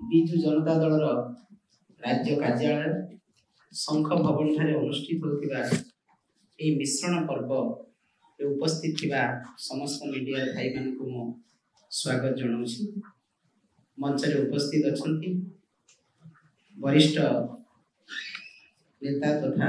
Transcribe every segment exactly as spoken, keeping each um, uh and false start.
ବିଜୁ ଜନତା ଦଳର राज्य कार्यालय शंख भवन ठारे अनुष्ठित होतिबा ए मिश्रण पर्व उपस्थित थिबा समस्त मीडिया भाई मानकु मो स्वागत जनाउछि। मंच रे उपस्थित अछंती वरिष्ठ नेता तथा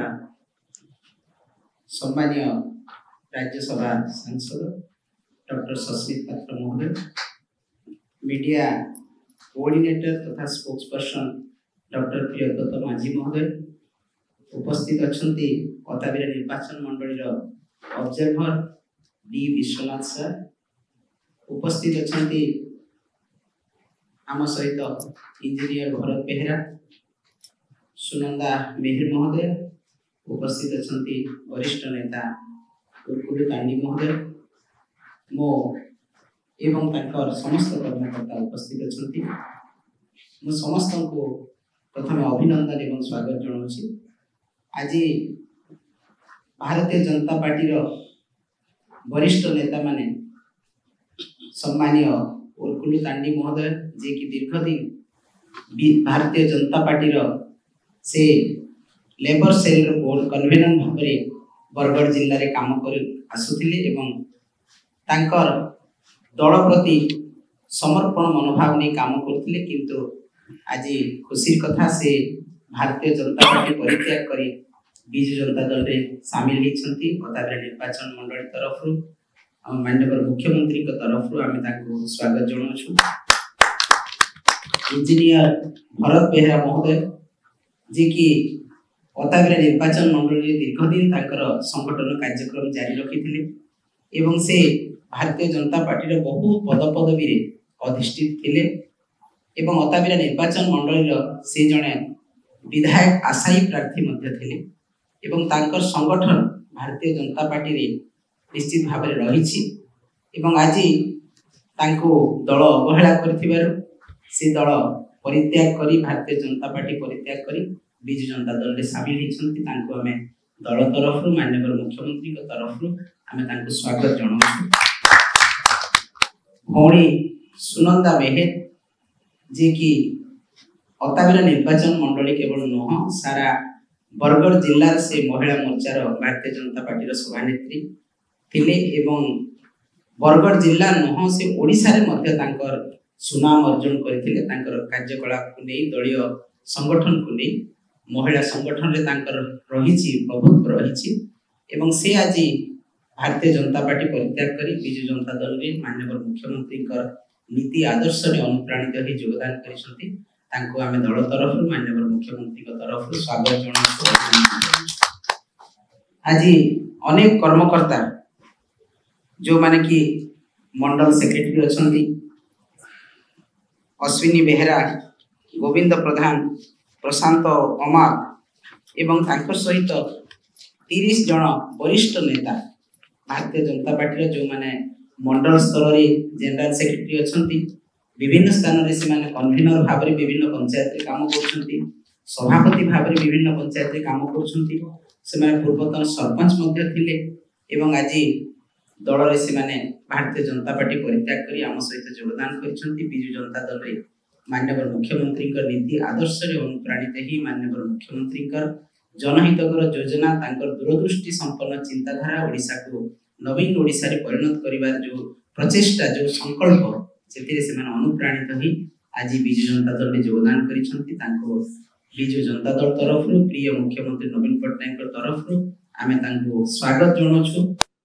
सम्मानीय राज्यसभा सांसद डॉक्टर सस्मित पात्र महोदय, मीडिया कोऑर्डिनेटर तथा spokesperson doctor Priyabrata Majhi महोदय, उपस्थित अछंती अताबिरा निर्वाचन मंडली ऑब्जर्वर डी विश्वनाथ सर, उपस्थित अछंती आम सहित इंजीनियर भरत बेहरा, सुनंदा मेहर महोदय, उपस्थित अछंती वरिष्ठ नेता उर्कुलु तांडी महोदय, मो एवं तांकर समस्त कर्मकर्ता उपस्थित अछंती। मो समस्त को प्रथम अभिनंदन एवं स्वागत जनाउछि। आज भारतीय जनता पार्टी रो वरिष्ठ नेता माने सम्मानीय उर्कुलु तांडी महोदय जे कि दीर्घ दिन भारतीय जनता पार्टी रो से लेबर सेल रो बोर्ड कन्वेनर भाबरे बरगढ़ जिल्ला रे काम कर आसुथिले एवं तांकर दल प्रति समर्पण मनोभाव नहीं काम करथिले, किंतु आज खुशी कथा से भारतीय जनता पार्टी परित्याग करी बिजु जनता दल रे शामिल होती। अताबिरा निर्वाचन मंडली तरफ माननीय मुख्यमंत्री के तरफ आम स्वागत जनाऊँ। इंजीनियर भरत बेहरा महोदय जे कि अताबिरा निर्वाचन मंडली दीर्घ दिन संगठन कार्यक्रम जारी रखी एवं से भारतीय जनता पार्टी बहु पद पदवी अधिष्ठित थिले एवं अताबिरा निर्वाचन मंडली से जड़े विधायक आशायी प्रार्थी मध्य थिले एवं तांकर संगठन भारतीय जनता पार्टी रे निश्चित भाव में रही एवं आज तांको दल अवहेला करथिबारु से दल परित्याग करी भारतीय जनता पार्टी परित्याग करी बिजु जनता दल रे शामिल होइछन्ति। तांको हमें दल तरफ माननीय मुख्यमंत्री के तरफ हमें तांको स्वागत जनाउछु। भौणी सुनंदा मेहर जे कि अताबिरा निर्वाचन मंडली केवल नुह सारा बरगढ़ जिल्ला से महिला मोर्चार भारतीय जनता पार्टी सभानेत्री थिले एवं बरगढ़ जिल्ला नुह से ओडिशा रे मध्य तांकर सुनाम अर्जन करथिले। तांकर कार्यकलाप को नहीं दलीय संगठन को नहीं महिला संगठन रे तांकर रहिछि प्रभुत्व रहिछि एवं से आज भारतीय जनता पार्टी परित्याग करी बिजु जनता दल रे माननीय मुख्यमंत्री नीति आदर्श रे अनुप्राणित हो योगदान करिसंती। तांको आमे दल तरफ माननीय मुख्यमंत्री के तरफ स्वागत जनाउछु। आज अनेक कर्मकर्ता जो माने कि मंडल सेक्रेटरी अछंती अश्विनी बेहरा, गोविंद प्रधान, प्रशांत अमार एवं तांकर सहित तीस जन वरिष्ठ नेता भारतीय जनता पार्टी जो माने मंडल स्तर रे जनरल सेक्रेटरी अछंती, विभिन्न स्थान रे से माने कन्वीनर भाव रे विभिन्न पंचायत रे काम करछंती, सभापति भाव रे विभिन्न पंचायत रे काम करछंती, से माने पूर्वतन सरपंच मध्य थिले एवं आज दल रे से माने भारतीय जनता पार्टी परित्याग करी आम सहित योगदान करिसंती। बिजु जनता दल रे माननीय मुख्यमंत्री का नीति आदर्श रे अनुप्राणित ही माननीय मुख्यमंत्री का जनहितकर योजना तांकर दूरदृष्टि संपन्न चिंताधारा ओडिशा को नवीन ओडिशा रे परिणत करिवार जो प्रचेष्टा जो संकल्प से अनुप्राणित ही आज बिजु जनता दल में योगदान करिसंती। तांको बिजु जनता दल तरफ प्रिय मुख्यमंत्री नवीन पट्टनायक तरफ आमे तांको स्वागत जनाउछु।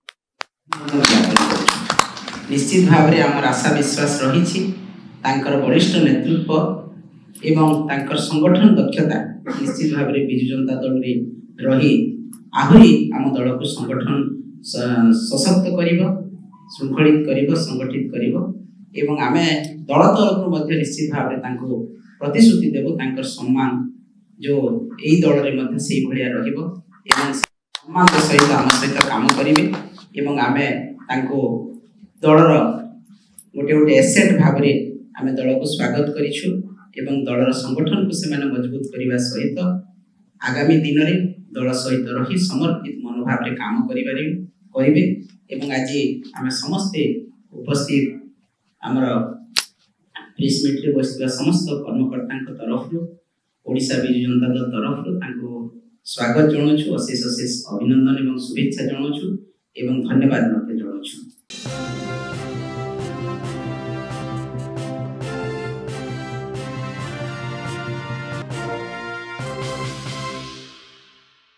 निश्चित भाव में आमर आशा विश्वास रही तांकर वरिष्ठ नेतृत्व एवं तांकर संगठन दक्षता निश्चित भाव में बिजु जनता दल में रही आहरी आम दल को संगठन सशक्त करिवो, श्रृंखलित करिवो, संगठित करिवो एवं आमे दल तरफ मध्य निश्चित भाव में तांको प्रतिश्रुति देबो तांकर सम्मान जो एई दल रे मध्य सेई भलिया रहिबो एवं सम्मान के सहित आम सहित काम करिवे एवं आमे तांको दलर गोटे गोटे एसेट भाव में आमे दल को स्वागत करिछु एवं दलर संगठन को से माने मजबूत करिवा सहित आगामी दिन रे दल सहित रही समर्पित मनोभाव रे काम करिबारि करिवे एवं आज आमे समस्त उपस्थित आमर प्रेस मीट रे बसथिबा समस्त कर्मकर्ता तरफ ओडिशा बिजु जनता दल तरफ स्वागत जनाऊँ, अशेष अशेष अभिनंदन एवं शुभेच्छा जनाऊँ एवं धन्यवाद जनाऊँ।